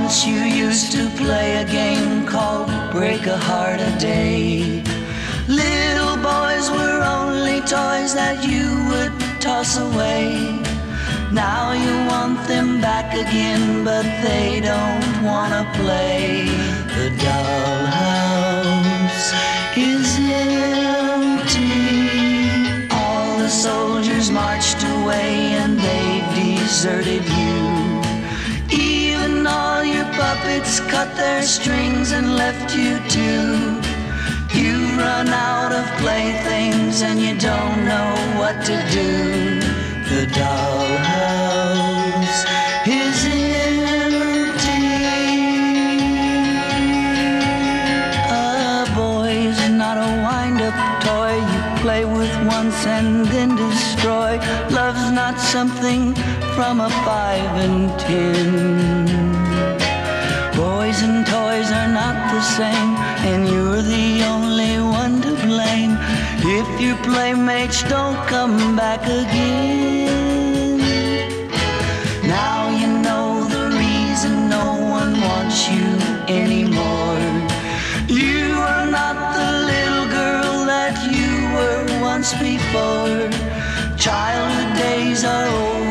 Once you used to play a game called Break a Heart a Day. Little boys were only toys that you would toss away. Now you want them back again, but they don't wanna play. The dollhouse is empty. All the soldiers marched away and they've deserted you. Even all your puppets cut their strings and left you too. You've run out of playthings and you don't know what to do. The dollhouse is empty. A boy's not a wind-up toy you play with once and then destroy. Love's not something from a 5 and 10. Boys and toys are not the same, and you're the only one to blame if your playmates don't come back again. Now you know the reason no one wants you anymore. You are not the little girl that you were once before. Childhood days are over.